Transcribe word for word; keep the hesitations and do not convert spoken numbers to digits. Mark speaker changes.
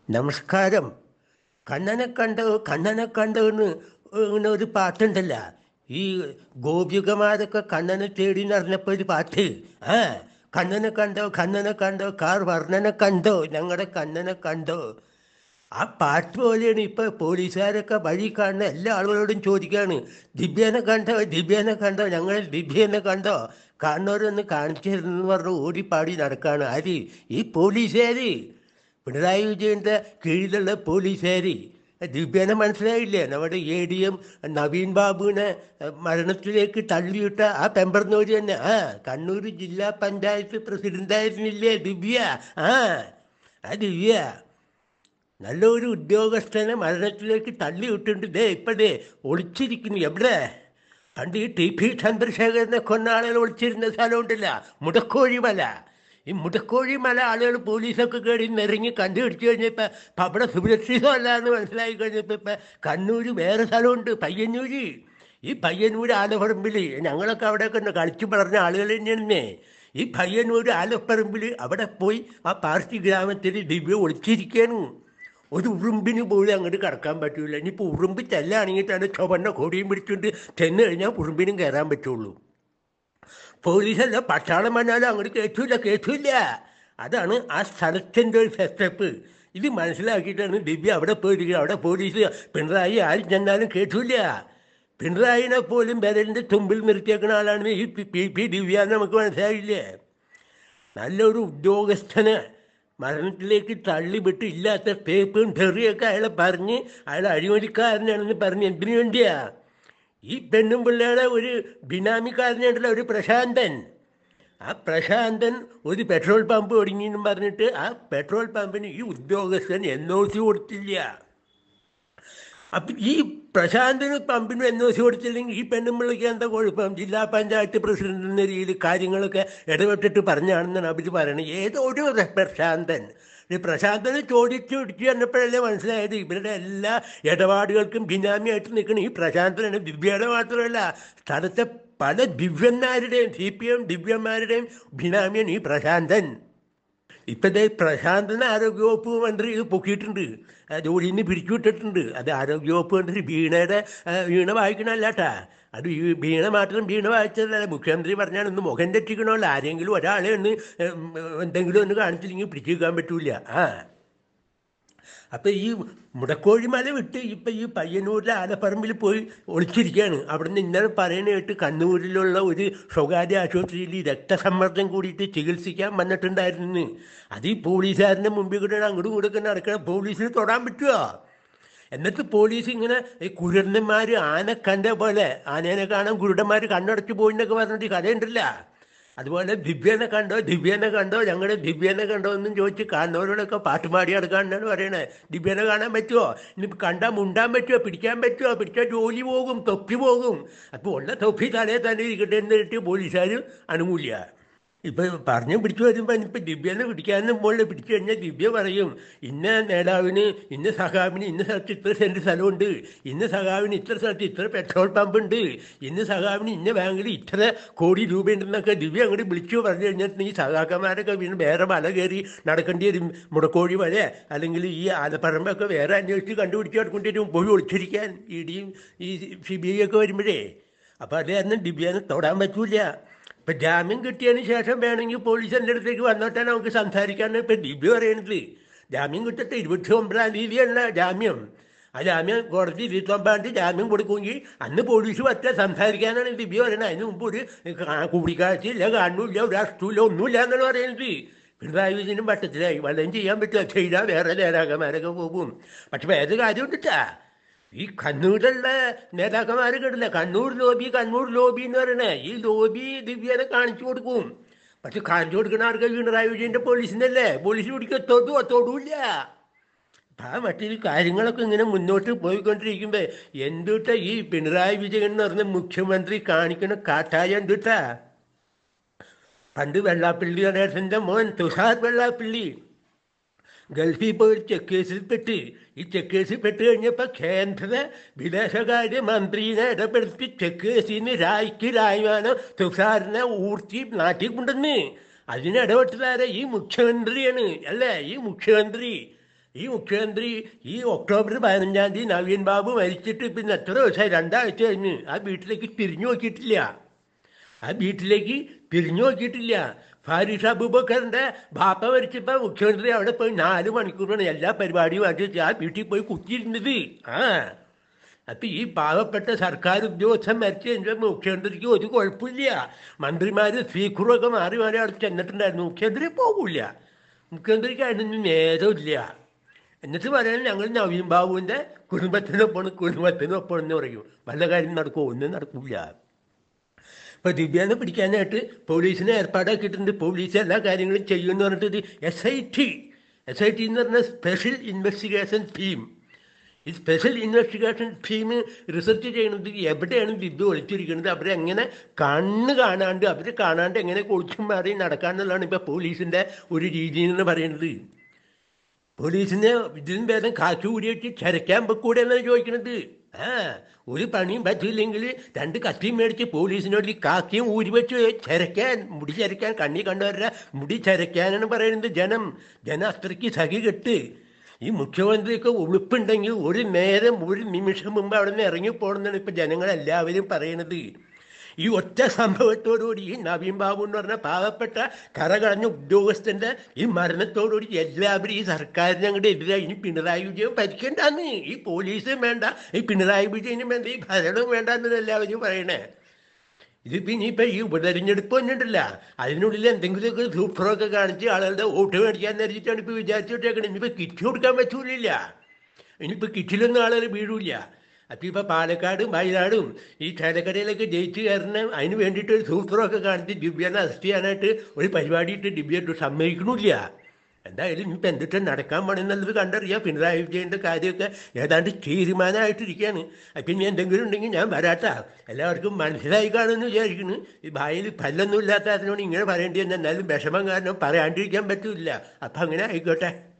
Speaker 1: നമസ്കാരം. കണ്ണനെ കണ്ടോ കണ്ണനെ കണ്ടോ എന്ന് ഇങ്ങനെ ഒരു പാട്ടുണ്ടല്ല. ഈ ഗോപികമാരൊക്കെ കണ്ണനെ തേടി നടന്നപ്പോ ഒരു പാട്ട്. ആ കണ്ണനെ കണ്ടോ കണ്ണനെ കണ്ടോ കാർ വർണ്ണനെ കണ്ടോ ഞങ്ങളുടെ കണ്ണനെ കണ്ടോ. ആ പാട്ട് പോലെയാണ് ഇപ്പൊ പോലീസുകാരൊക്കെ വഴി കാണുന്ന എല്ലാ ആളുകളോടും ചോദിക്കാണ്, ദിവ്യനെ കണ്ടോ ദിവ്യനെ കണ്ടോ ഞങ്ങൾ ദിവ്യനെ കണ്ടോ, കാണുന്നവരൊന്ന് കാണിച്ചു തരുന്നെന്ന് പറഞ്ഞ് ഓടിപ്പാടി നടക്കാണ്. ആര്? ഈ പോലീസുകാര്, പിണറായി വിജയൻ്റെ കീഴിലുള്ള പോലീസുകാർ. ദിവ്യനെ മനസ്സിലായില്ലേ? നമ്മുടെ എ ഡി എം നവീൻ ബാബുവിനെ മരണത്തിലേക്ക് തള്ളിയിട്ട ആ പെമ്പർന്നൂര് തന്നെ. ആ കണ്ണൂർ ജില്ലാ പഞ്ചായത്ത് പ്രസിഡന്റായിരുന്നില്ലേ ദിവ്യ? ആ ആ ദിവ്യ നല്ലൊരു ഉദ്യോഗസ്ഥനെ മരണത്തിലേക്ക് തള്ളിയിട്ടുണ്ട്. ദേ ഇപ്പതേ ഒളിച്ചിരിക്കുന്നു. എവിടെ? പണ്ട് ഈ ടി പി ചന്ദ്രശേഖരനെ കൊന്ന ആളുകൾ ഒളിച്ചിരുന്ന സ്ഥലമുണ്ടല്ല, മുടക്കോഴി മല. ഈ മുടക്കോഴി മല ആളുകൾ പോലീസൊക്കെ കയറി നിറങ്ങി കണ്ടുപിടിച്ചു കഴിഞ്ഞപ്പോൾ അവിടെ സുരക്ഷിതമല്ല എന്ന് മനസ്സിലായി കഴിഞ്ഞപ്പോൾ ഇപ്പം കണ്ണൂർ വേറെ സ്ഥലമുണ്ട്, പയ്യന്നൂര്. ഈ പയ്യന്നൂർ ആലപ്പറമ്പിൽ ഞങ്ങളൊക്കെ അവിടെയൊക്കെ ഒന്ന് കളിച്ചു പറഞ്ഞ ആളുകൾ തന്നെയാണെന്നേ. ഈ പയ്യന്നൂർ ആലപ്പറമ്പിൽ അവിടെ പോയി ആ പാർട്ടി ഗ്രാമത്തിൽ ദിവ്യ ഒളിച്ചിരിക്കുകയാണ്. ഒരു ഉറുമ്പിന് പോലും അങ്ങോട്ട് കടക്കാൻ പറ്റൂല. ഇനിയിപ്പോൾ ഉറുമ്പ് ചെല്ലാണെങ്കിൽ തന്നെ ചുവന്ന കൊടിയും പിടിച്ചുകൊണ്ട് ചെന്ന് കഴിഞ്ഞാൽ ഉറുമ്പിനും കയറാൻ പറ്റുള്ളൂ. പോലീസല്ല പട്ടാളം വന്നാലും അങ്ങോട്ട് കേട്ടില്ല കേട്ടില്ല. അതാണ് ആ സ്ഥലത്തിൻ്റെ ഒരു സെറ്റപ്പ്. ഇത് മനസ്സിലാക്കിയിട്ടാണ് ദിവ്യ അവിടെ പോയിരിക്കുന്നത്. അവിടെ പോലീസ് പിണറായി ആരും ചെന്നാലും കേട്ടില്ല. പിണറായിനെ പോലും വിരലിൻ്റെ തുമ്പിൽ നിർത്തിയേക്കുന്ന ആളാണ് ഈ പി പി ദിവ്യ എന്ന് നമുക്ക് മനസ്സിലായില്ലേ? നല്ലൊരു ഉദ്യോഗസ്ഥനെ മരണത്തിലേക്ക് തള്ളിവിട്ട് ഇല്ലാത്ത പേപ്പും തെറിയൊക്കെ അയാളെ പറഞ്ഞ് അയാൾ അഴിമതിക്കാരനാണെന്ന് പറഞ്ഞ് എന്തിനു വേണ്ടിയാ? ഈ പെണ്ണും പിള്ളേടെ ഒരു ബിനാമിക്കാരനുണ്ടല്ലോ, ഒരു പ്രശാന്തൻ. ആ പ്രശാന്തൻ ഒരു പെട്രോൾ പമ്പ് ഒടുങ്ങിയെന്നും പറഞ്ഞിട്ട് ആ പെട്രോൾ പമ്പിന് ഈ ഉദ്യോഗസ്ഥൻ എൻ ഒ സി കൊടുത്തില്ല. അപ്പം ഈ പ്രശാന്തന് പമ്പിനും എൻ ഒ സി കൊടുത്തില്ലെങ്കിൽ ഈ പെണ്ണുമ്പിള്ളയ്ക്ക് എന്താ കുഴപ്പം? ജില്ലാ പഞ്ചായത്ത് പ്രസിഡന്റ് എന്ന രീതിയിൽ കാര്യങ്ങളൊക്കെ ഇടപെട്ടിട്ട് പറഞ്ഞാണെന്നാണ് അവർ പറയുന്നത്. ഏതോ ഒരു പ്രശാന്തൻ. ഈ പ്രശാന്തന് ചോദിച്ചു പിടിച്ച് വന്നപ്പോഴല്ലേ മനസ്സിലായത് ഇവരുടെ എല്ലാ ഇടപാടുകൾക്കും ബിനാമിയായിട്ട് നിൽക്കണം ഈ പ്രശാന്തനാണ്. ദിവ്യയുടെ മാത്രമല്ല, സ്ഥലത്തെ പല ദിവ്യന്മാരുടെയും സി പി എം ദിവ്യന്മാരുടെയും ബിനാമിയാണ് ഈ പ്രശാന്തൻ. ഇപ്പോഴത്തെ പ്രശാന്തന് ആരോഗ്യവകുപ്പ് മന്ത്രി ഇത് പൊക്കിയിട്ടുണ്ട്, ജോലിയിൽ നിന്ന് പിരിച്ചുവിട്ടിട്ടുണ്ട്. അത് ആരോഗ്യവകുപ്പ് മന്ത്രി വീണയുടെ വീണ വായിക്കണമല്ലാട്ടാ. അത് ഈ വീണ മാത്രം വീണ വായിച്ചതല്ല, മുഖ്യമന്ത്രി പറഞ്ഞാൽ ഒന്ന് മുഖം തെറ്റിക്കണമല്ലോ. ആരെങ്കിലും ഒരാളെ ഒന്ന് എന്തെങ്കിലും ഒന്ന് കാണിച്ചില്ലെങ്കിൽ പിടിച്ചു വെക്കാൻ പറ്റൂല. ആ അപ്പം ഈ മുടക്കോഴി മല വിട്ട് ഇപ്പം ഈ പയ്യന്നൂരിലെ ആലപ്പറമ്പിൽ പോയി ഒളിച്ചിരിക്കുകയാണ്. അവിടെ നിന്ന് ഇന്നലെ പറയുന്ന കേട്ട് കണ്ണൂരിലുള്ള ഒരു സ്വകാര്യ ആശുപത്രിയിൽ രക്തസമ്മർദ്ദം കൂടിയിട്ട് ചികിത്സിക്കാൻ വന്നിട്ടുണ്ടായിരുന്നു. അത് ഈ പോലീസുകാരൻ്റെ മുമ്പിൽ കൂടെ അങ്ങോട്ടും ഇങ്ങോട്ടൊക്കെ നടക്കണം. പോലീസിന് തൊടാൻ പറ്റുമോ? എന്നിട്ട് പോലീസ് ഇങ്ങനെ ഈ കുരുടന്മാർ ആന കണ്ട പോലെ, ആനേനെ കാണാൻ കുരുടന്മാർ കണ്ണടച്ച് പോയിന്നൊക്കെ പറഞ്ഞിട്ട് കഥയുണ്ടല്ല. അതുപോലെ ദിവ്യനെ കണ്ടോ ദിവ്യനെ കണ്ടോ ഞങ്ങളുടെ ദിവ്യനെ കണ്ടോ എന്നും ചോദിച്ച് കാണുന്നവരോടൊക്കെ പാട്ടുപാടി നടക്കാനാണ് പറയണത്. ദിവ്യനെ കാണാൻ പറ്റുമോ? ഇനി കണ്ടാൽ മുണ്ടാൻ പറ്റുമോ? പിടിക്കാൻ പറ്റുമോ? പിടിച്ചാൽ ജോലി പോകും, തൊപ്പി പോകും. അപ്പോൾ ഉള്ള തൊപ്പി തലേ തന്നെ ഇരിക്കട്ടെ എന്നിട്ട് പോലീസുകാർ അനുകൂലിയ. ഇപ്പം പറഞ്ഞു പിടിച്ചു വരുമ്പോൾ ഇപ്പം ദിവ്യനെ പിടിക്കാനും പോലെ പിടിച്ചു കഴിഞ്ഞാൽ ദിവ്യ പറയും, ഇന്ന നേതാവിന് ഇന്ന സഖാവിന് ഇന്ന സ്ഥലത്ത് ഇത്ര സെൻറ്റ് സ്ഥലമുണ്ട്, ഇന്ന സഖാവിന് ഇത്ര സ്ഥലത്ത് ഇത്ര പെട്രോൾ പമ്പുണ്ട്, ഇന്ന സഖാവിന് ഇന്ന ബാങ്കിൽ ഇത്ര കോടി രൂപയുണ്ടെന്നൊക്കെ ദിവ്യ അങ്ങോട്ട് വിളിച്ചു പറഞ്ഞു കഴിഞ്ഞിട്ട് ഈ സഖാക്കന്മാരൊക്കെ പിന്നെ വേറെ മല കയറി നടക്കേണ്ടി വരും. മുടക്കോഴി മല അല്ലെങ്കിൽ ഈ ആലപ്പറമ്പൊക്കെ വേറെ അന്വേഷിച്ച് കണ്ടുപിടിച്ച് നടക്കേണ്ടി വരും പോയി ഒളിച്ചിരിക്കാൻ ഇ ഡിയും ഈ സി ബി ഐ ഒക്കെ വരുമ്പോഴേ. അപ്പോൾ അത് കാരണം ദിവ്യനെ തൊടാൻ പറ്റൂല. ഇപ്പം ജാമ്യം കിട്ടിയതിന് ശേഷം വേണമെങ്കിൽ പോലീസിൻ്റെ അടുത്തേക്ക് വന്നോട്ടെ നമുക്ക് സംസാരിക്കാനാണ് ഇപ്പം ദിവ്യ പറയണത്. ജാമ്യം കിട്ടട്ടെ, ഇരുപത്തി ഒമ്പതാം തീയതിയല്ല ജാമ്യം. ആ ജാമ്യം കോടതി ഇരുപത്തൊമ്പതാം തീയതി ജാമ്യം കൊടുക്കുമെങ്കിൽ അന്ന് പോലീസ് പറ്റാൻ സംസാരിക്കാനാണ് ദിവ്യ പറയുന്നത്. അതിന് മുമ്പ് ഒരു കൂടിക്കാഴ്ചയില്ല, കാണുന്നില്ല, ഒരു അഷ്ടമില്ല, ഒന്നുമില്ല എന്നാണ് പറയുന്നത്. പിണറായി വിജയനും വട്ടത്തിലായി. വല്ലതും ചെയ്യാൻ പറ്റുമോ? ചെയ്താൽ വേറെ നേതാക്കന്മാരൊക്കെ പോകും. പക്ഷെ വേറെ കാര്യം ഉണ്ടിട്ടാ, ഈ കണ്ണൂരിലുള്ള നേതാക്കന്മാർ കേട്ടില്ല, കണ്ണൂർ ലോബി കണ്ണൂർ ലോബി എന്ന് പറയണേ. ഈ ലോബി ദിവ്യനെ കാണിച്ചു കൊടുക്കും. പക്ഷെ കാണിച്ചു കൊടുക്കുന്ന ആർക്ക്? പിണറായി വിജയൻ്റെ പോലീസിനല്ലേ. പോലീസ് പിടിക്കുക തൊടുവോ? തൊടൂല്ല. ആ മറ്റൊരു കാര്യങ്ങളൊക്കെ ഇങ്ങനെ മുന്നോട്ട് പോയിക്കൊണ്ടിരിക്കുമ്പോൾ എന്തുട്ടാ ഈ പിണറായി വിജയൻ എന്ന് പറഞ്ഞ മുഖ്യമന്ത്രി കാണിക്കുന്ന കാട്ടായ എന്തുട്ടാ? പണ്ട് വെള്ളാപ്പള്ളി നടേശൻ്റെ മോൻ തുഷാർ വെള്ളാപ്പള്ളി ഗൾഫിൽ പോയി ചെക്ക് കേസിൽപ്പെട്ട് ഈ ചെക്ക് കേസിൽ പെട്ട് കഴിഞ്ഞപ്പോൾ കേന്ദ്ര വിദേശകാര്യ മന്ത്രിനെ ഇടപെടുത്തി ചെക്ക് കേസിന് രായ്ക്ക് രായ്മാനം തുഷാറിനെ ഊർത്തി നാട്ടിൽ കൊണ്ടുവന്ന് അതിനിടപെട്ടതാരെ ഈ മുഖ്യമന്ത്രിയാണ്. അല്ലേ? ഈ മുഖ്യമന്ത്രി ഈ മുഖ്യമന്ത്രി ഈ ഒക്ടോബർ പതിനഞ്ചാം തീയതി നവീൻ ബാബു മരിച്ചിട്ട് പിന്നെ എത്ര ദിവസമായി? രണ്ടാഴ്ച കഴിഞ്ഞ്. ആ വീട്ടിലേക്ക് തിരിഞ്ഞു നോക്കിയിട്ടില്ല. ആ വീട്ടിലേക്ക് തിരിഞ്ഞു നോക്കിയിട്ടില്ല. ഫാരിഷ് അബൂബക്കറിൻ്റെ ബാപ്പ മരിച്ചപ്പോൾ മുഖ്യമന്ത്രി അവിടെ പോയി നാല് മണിക്കൂറാണ് എല്ലാ പരിപാടിയും മാറ്റി ആ വീട്ടിൽ പോയി കുത്തിയിരുന്നത്. ആ അപ്പം ഈ പാവപ്പെട്ട സർക്കാർ ഉദ്യോഗസ്ഥൻ മരിച്ചു കഴിഞ്ഞാൽ മുഖ്യമന്ത്രിക്ക് ഒരു കുഴപ്പമില്ല. മന്ത്രിമാർ സ്പീക്കറൊക്കെ മാറി മാറി അവിടെ ചെന്നിട്ടുണ്ടായിരുന്നു. മുഖ്യമന്ത്രി പോകില്ല. മുഖ്യമന്ത്രിക്ക് അതിനൊന്നും നേരമില്ല. എന്നിട്ട് പറയാൻ ഞങ്ങൾ നവീൻ ബാബുവിൻ്റെ കുടുംബത്തിനൊപ്പം കുടുംബത്തിനൊപ്പം എന്ന് പറയും. വല്ല കാര്യം നടക്കുമോ? ഒന്നും നടക്കില്ല. ഇപ്പോൾ ദിവ്യാനെ പിടിക്കാനായിട്ട് പോലീസിനെ ഏർപ്പാടാക്കിയിട്ടുണ്ട്. പോലീസ് എല്ലാ കാര്യങ്ങളും ചെയ്യുമെന്ന് പറഞ്ഞിട്ട് S I T S I T എന്ന് പറഞ്ഞ സ്പെഷ്യൽ ഇൻവെസ്റ്റിഗേഷൻ ടീം. ഈ സ്പെഷ്യൽ ഇൻവെസ്റ്റിഗേഷൻ ടീം റിസർച്ച് ചെയ്യുന്നത് എവിടെയാണ് ദിവ്യ ഒളിച്ചിരിക്കുന്നത്, അവരെ എങ്ങനെ കണ്ണ് കാണാണ്ട് അവർ കാണാണ്ട് എങ്ങനെ ഒളിച്ചും മാറി നടക്കാന്നുള്ളതാണ് ഇപ്പോൾ പോലീസിൻ്റെ ഒരു രീതി എന്ന് പറയുന്നത്. പോലീസിനെ ഇതിനും ഭേദം കാശ് കൂടിയിട്ട് ചരക്കാൻ പൊക്കൂടെ എന്നാണ് ചോദിക്കുന്നത്. ആ ഒരു പണിയും പറ്റില്ലെങ്കിൽ രണ്ട് കത്തിയും മേടിച്ച് പോലീസിനോട് ഈ കാക്കിയും ഊരി വെച്ച് ചരക്കാൻ, മുടി ചരക്കാൻ, കണ്ണി കണ്ടവരുടെ മുടി ചരക്കാനാണ് പറയുന്നത്. ജനം ജനം അത്രയ്ക്ക് സഖി കെട്ട്. ഈ മുഖ്യമന്ത്രിക്ക് ഉളുപ്പുണ്ടെങ്കിൽ ഒരു നേരം ഒരു നിമിഷം മുമ്പ് അവിടെ നിന്ന് ഇറങ്ങിപ്പോണെന്നാണ് ഇപ്പം ജനങ്ങളെല്ലാവരും പറയുന്നത്. ഈ ഒറ്റ സംഭവത്തോടുകൂടി ഈ നവീൻ ബാബു എന്ന് പറഞ്ഞ പാവപ്പെട്ട കറകളഞ്ഞ ഉദ്യോഗസ്ഥൻ്റെ ഈ മരണത്തോടുകൂടി എല്ലാവരും ഈ സർക്കാരിന് അങ്ങോട്ട് എതിരായി. ഇനി പിണറായി വിജയൻ ഭരിക്കണ്ടെന്ന്, ഈ പോലീസും വേണ്ട, ഈ പിണറായി വിജയനും വേണ്ട, ഈ ഭരണവും വേണ്ട എന്നല്ല എല്ലാവരും പറയണേ. ഇതിപ്പോൾ ഇനിയിപ്പോൾ ഈ ഉപതെരഞ്ഞെടുപ്പ് വന്നിട്ടില്ല, അതിനുള്ളിൽ എന്തെങ്കിലുമൊക്കെ സൂപ്പറൊക്കെ കാണിച്ച് ആളുകളുടെ വോട്ട് മേടിക്കാൻ നേരിച്ചിട്ടാണ് ഇപ്പോൾ വിചാരിച്ചിട്ടേക്കണം. ഇനിയിപ്പോൾ കിറ്റ് കൊടുക്കാൻ പറ്റൂലില്ല. ഇനിയിപ്പോൾ കിറ്റിലൊന്നും ആളുകൾ വീഴൂല. അപ്പം ഇപ്പോൾ പാലക്കാടും വയനാടും ഈ ചേലക്കരയിലൊക്കെ ജയിച്ച് കയറണം, അതിന് വേണ്ടിയിട്ട് ഒരു സൂത്രമൊക്കെ കാണിച്ച് ദിവ്യനെ അറസ്റ്റ് ചെയ്യാനായിട്ട് ഒരു പരിപാടി ഇട്ട് ദിവ്യ സമ്മതിക്കണില്ല. എന്തായാലും ഇനിയിപ്പോൾ എന്തിട്ട് നടക്കാൻ പോണെന്നുള്ളത് കണ്ടറിയാം. പിണറായി വിജയൻ്റെ കാര്യമൊക്കെ ഏതാണ്ട് തീരുമാനമായിട്ടിരിക്കുകയാണ്. അപ്പം ഇനി എന്തെങ്കിലും ഉണ്ടെങ്കിൽ ഞാൻ വരാട്ടാ. എല്ലാവർക്കും മനസ്സിലായി കാണുമെന്ന് വിചാരിക്കുന്നു. ഈ ഭായിൽ പല്ലൊന്നും ഇല്ലാത്ത അതിനോട് ഇങ്ങനെ പറയേണ്ടി വന്നാൽ എന്നാലും വിഷമം കാരണം പറയാണ്ടിരിക്കാൻ പറ്റില്ല. അപ്പം അങ്ങനെ ആയിക്കോട്ടെ.